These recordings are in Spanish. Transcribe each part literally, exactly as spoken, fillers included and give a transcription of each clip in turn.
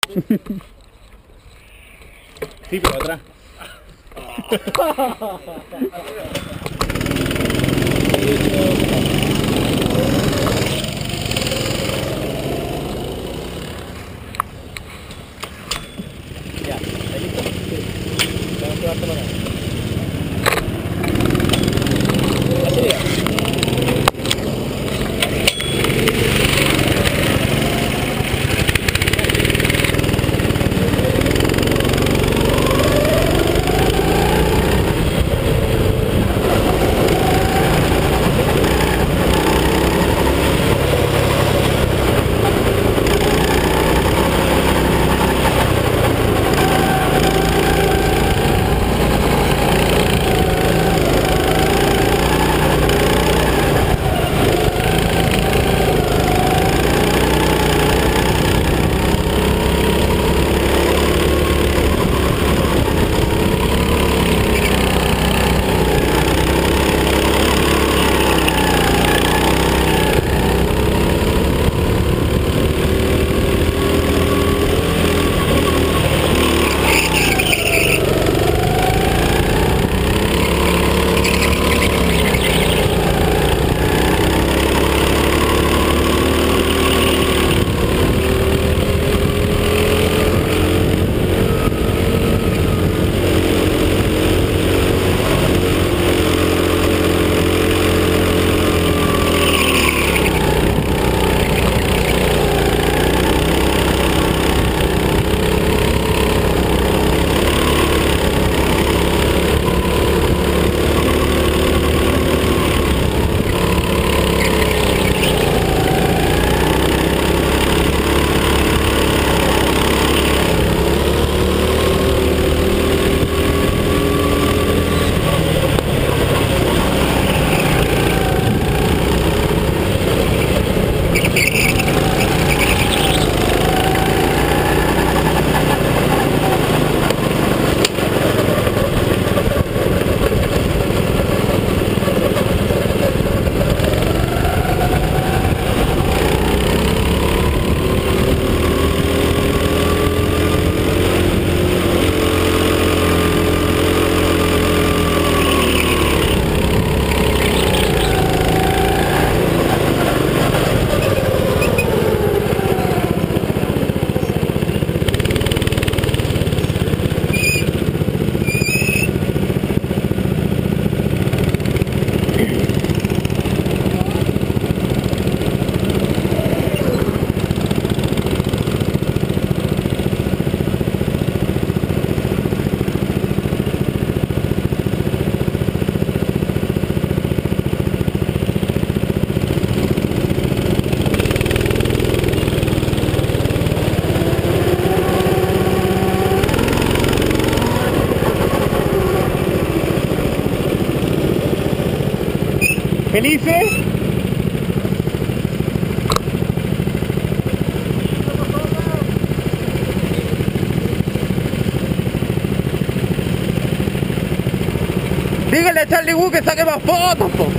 Sí, pero atrás. Ya, ¿está listo? Sí. Tenemos que darte para acá. Acelera. ¿Felices? Dígale a Charlie Wu que saque más fotos, po.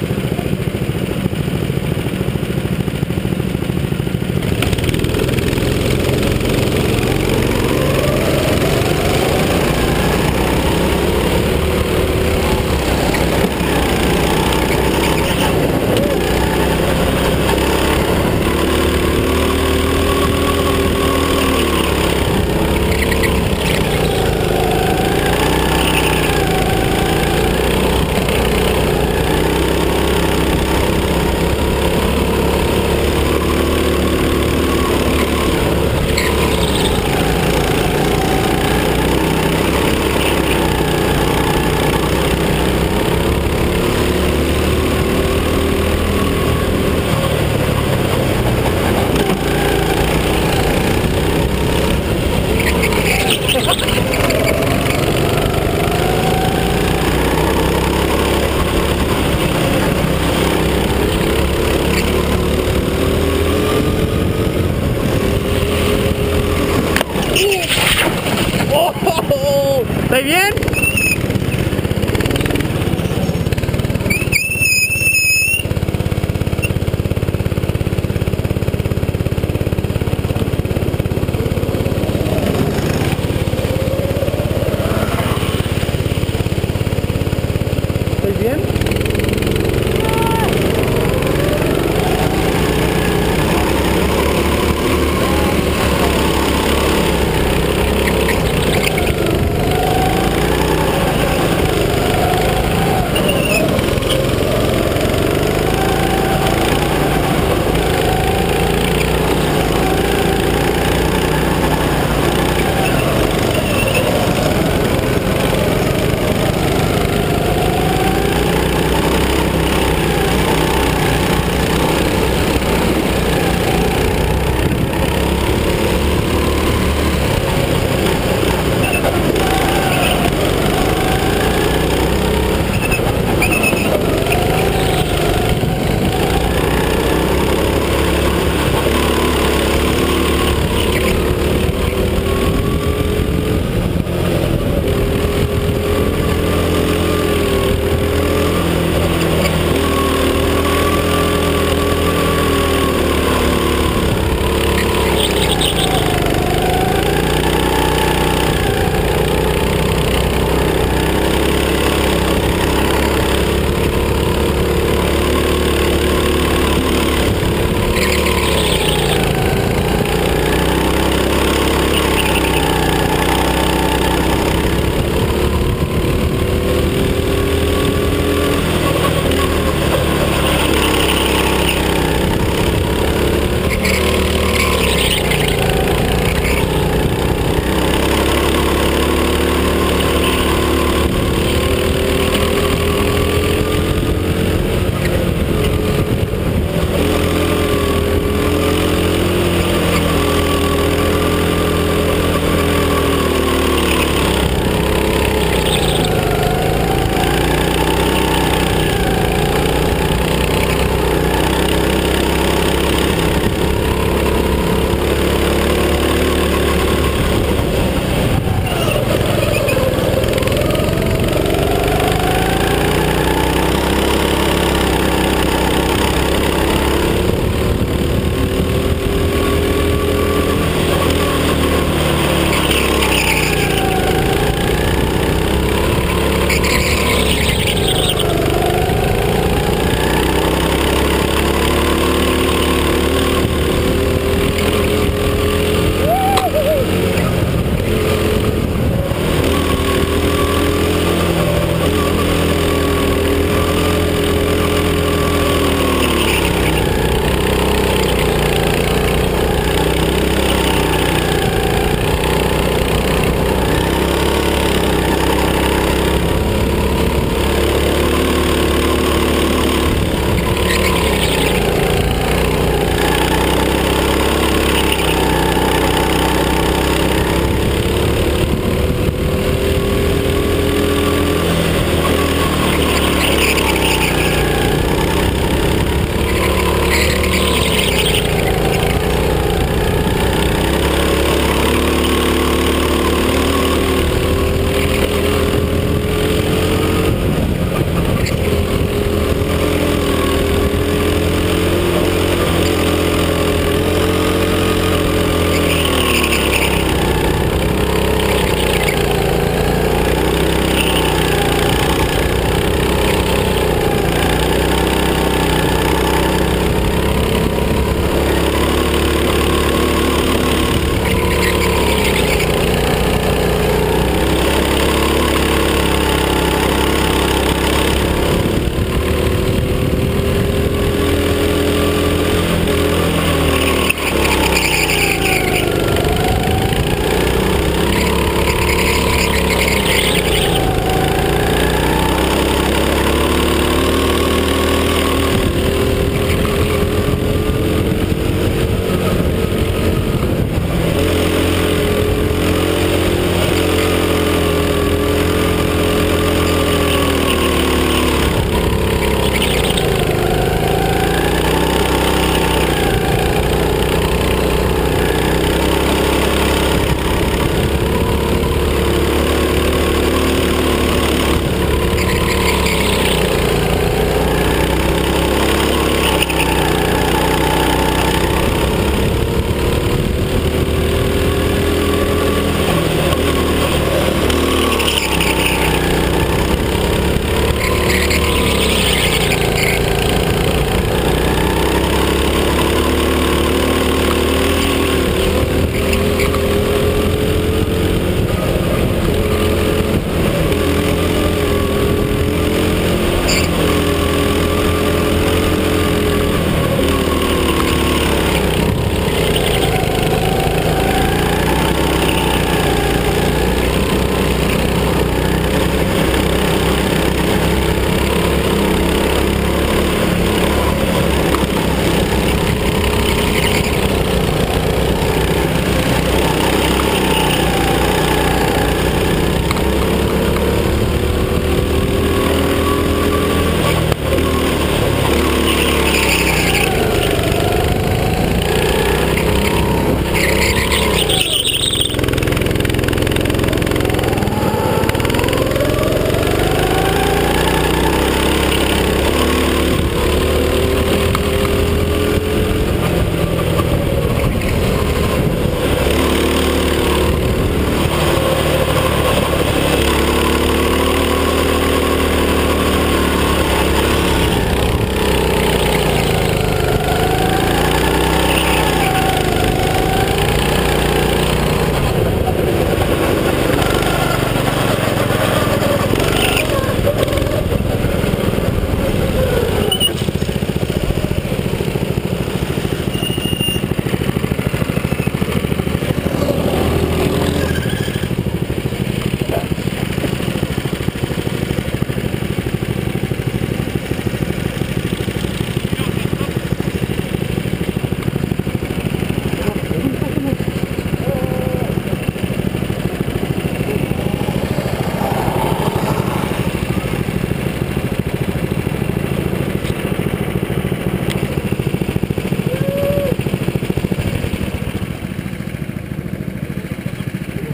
¿Estáis bien?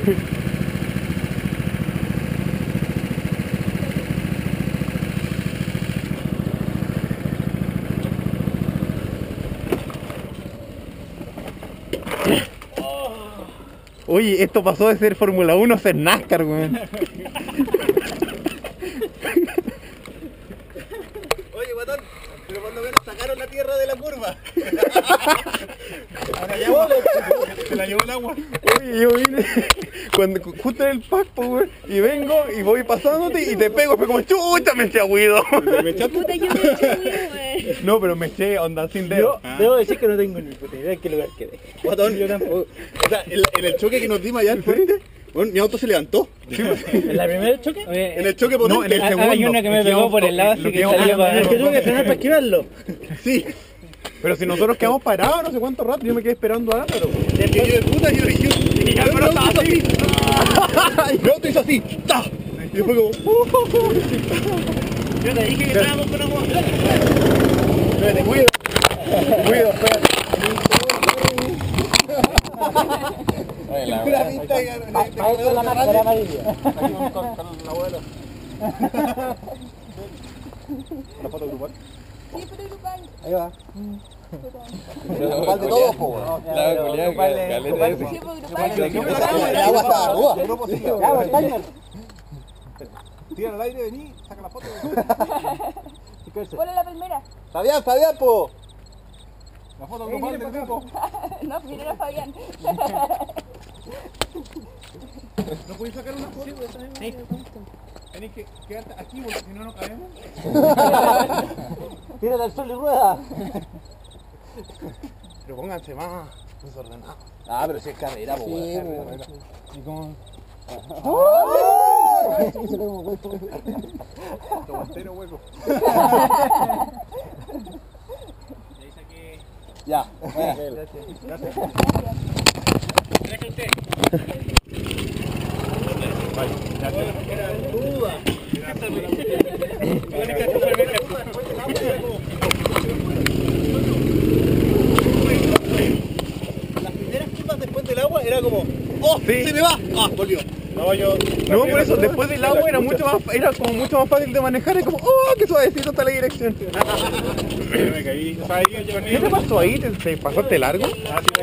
Oye, esto pasó de ser Fórmula uno a ser NASCAR, weón. Oye, guatón, pero cuando menos sacaron la tierra de la curva. Ahora ya se la llevó el agua. Oye, yo vine cuando, justo en el pack, weón, y vengo y voy pasándote y te pego, fue como chucha, me eché agüido. ¿Me echaste? Puta, yo me he hecho güey. No, pero me eché onda sin dedo. Ah. Debo decir que no tengo ni puta idea en qué lugar quedé. Guatón, yo tampoco. O sea, en, en el choque que nos dimos allá al frente, bueno, mi auto se levantó. ¿En la primera choque? Oye, En el choque potente. No, en el Ah, segundo. hay una que me Es pegó vamos- por el lado, así lo que que vamos- salió para... Es Es que tuve que frenar para esquivarlo. Sí. Pero si nosotros quedamos parados no sé cuánto rato, yo me quedé esperando a Álvaro. Es que yo de puta, yo... yo y Álvaro estaba así. Y mi auto hizo así. ¡Ta! Y fue como... Yo te dije que estábamos con agua. Espérate, cuido. Cuido, espérate. Pura pinta y... Para eso la máscara amarilla. Aquí con, con, con el abuelo. ¿La foto grupal? sí, pero grupal. Ahí va. Grupal de todos, po, weón. Claro, Julián, caleta ese. Sí, pues grupal. El agua está aguda. Ya, pues, Tainer. Tira al aire, vení, saca la foto. ¿Cuál es la primera? Fabián, Fabián, po. La foto grupal del grupo. No, primero era Fabián. ¿No podéis sacar una foto? Sí. Tenéis que quedarte aquí porque si no, no caemos. Tírate al sol y rueda. Pero pónganse más desordenados. Ah, pero si es carrera, pues, weón. ¿Y cómo? Tomantero hueco. Ya, Gracias. Las primeras curvas después del agua era como, ¡oh! Sí. ¡Se me va! ¡Ah! Volvió. No, yo. No, por eso, después del agua era mucho más, era como mucho más fácil de manejar, es como, ¡oh, qué suavecito está la dirección! Me caí. O sea, ahí yo ¿Qué te pasó ahí? ¿Te, te pasaste largo? Ah, sí,